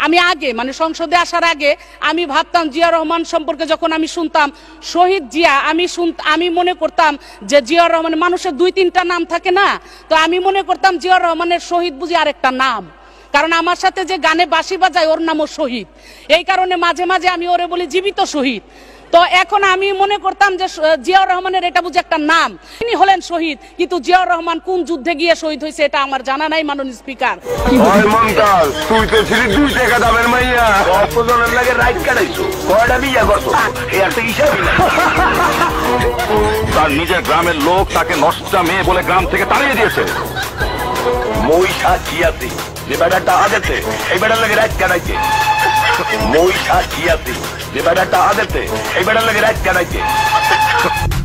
আমি আগে মানে সংসদে আসার আগে আমি ভাবতাম জিয়া রহমান সম্পর্কে যখন আমি শুনতাম শহীদ জিয়া, আমি মনে করতাম যে জিয়া রহমানের মানুষের 2-3টা নাম থাকে না, তো আমি মনে করতাম জিয়া রহমানের শহীদ বুঝি আরেকটা নাম, কারণ আমার সাথে যে গানে বাঁশি বাজায় ওর নামও শহীদ। এই কারণে মাঝে মাঝে আমি ওরে বলি জীবিত শহীদ। তো এখন আমি মনে করতাম যে জিয়াউর রহমানের এটা বুঝি একটা নাম, তিনি হলেন শহীদ, কিন্তু জিয়াউর রহমান কোন যুদ্ধে গিয়ে শহীদ হয়েছে এটা আমার জানা নাই মাননীয় স্পিকার। তুই তো ছিলি 2 টাকা দামের মাইয়া, কতজনের লাগে রাইট কাটাইছো, কয়টা বিয়া করছো, এই একটা হিসাবই না। তার নিজের গ্রামের লোক তাকে নষ্টা মেয়ে বলে গ্রাম থেকে তাড়িয়ে দিয়েছে। মই সাক্ষী আছি যে বেটাটা আদেতে এই বেটার লাগে রাইট কাটাইছে, মই সাক্ষী আছি যে বেটাটা আদেতে এই বেটার লাগে রাইট কাটাইছে।